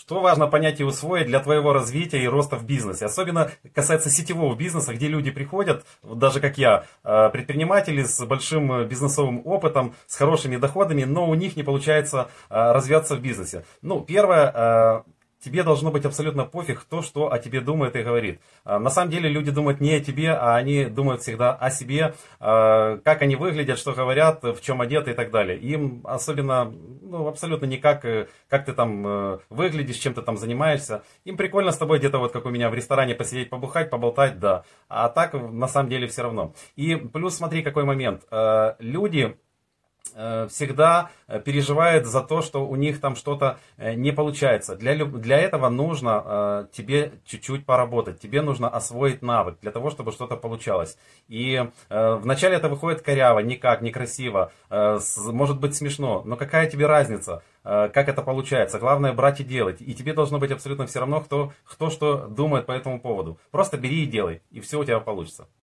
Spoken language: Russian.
Что важно понять и усвоить для твоего развития и роста в бизнесе? Особенно касается сетевого бизнеса, где люди приходят, вот даже как я, предприниматели с большим бизнесовым опытом, с хорошими доходами, но у них не получается развиваться в бизнесе. Ну, первое, тебе должно быть абсолютно пофиг, кто что о тебе думает и говорит. На самом деле люди думают не о тебе, а они думают всегда о себе, как они выглядят, что говорят, в чем одеты и так далее. Им особенно, ну, абсолютно никак, как ты там выглядишь, чем ты там занимаешься. Им прикольно с тобой где-то вот как у меня в ресторане посидеть, побухать, поболтать, да. А так на самом деле все равно. И плюс смотри какой момент. Люди всегда переживают за то, что у них там что-то не получается. Для этого нужно тебе чуть-чуть поработать, тебе нужно освоить навык для того, чтобы что-то получалось. И вначале это выходит коряво, никак, некрасиво, может быть смешно, но какая тебе разница, как это получается? Главное брать и делать. И тебе должно быть абсолютно все равно, кто что думает по этому поводу. Просто бери и делай, и все у тебя получится.